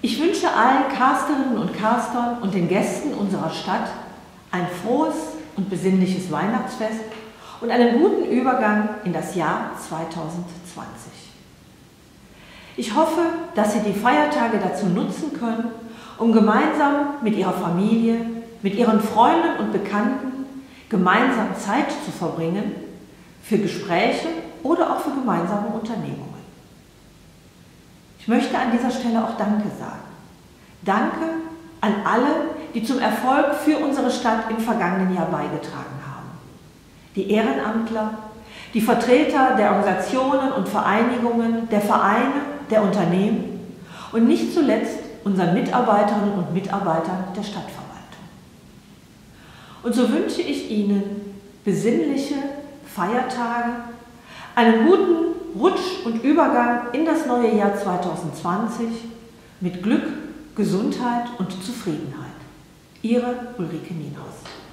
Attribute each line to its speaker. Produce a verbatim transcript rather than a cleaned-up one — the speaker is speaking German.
Speaker 1: Ich wünsche allen Casterinnen und Castern und den Gästen unserer Stadt ein frohes und besinnliches Weihnachtsfest und einen guten Übergang in das Jahr zweitausendzwanzig. Ich hoffe, dass Sie die Feiertage dazu nutzen können, um gemeinsam mit Ihrer Familie, mit Ihren Freunden und Bekannten gemeinsam Zeit zu verbringen für Gespräche oder auch für gemeinsame Unternehmungen. Ich möchte an dieser Stelle auch Danke sagen. Danke an alle, die zum Erfolg für unsere Stadt im vergangenen Jahr beigetragen haben. Die Ehrenamtler, die Vertreter der Organisationen und Vereinigungen, der Vereine, der Unternehmen und nicht zuletzt unseren Mitarbeiterinnen und Mitarbeitern der Stadtverwaltung. Und so wünsche ich Ihnen besinnliche Feiertage, einen guten Rutsch und Übergang in das neue Jahr zweitausendzwanzig mit Glück, Gesundheit und Zufriedenheit. Ihre Ulrike Nienhaus.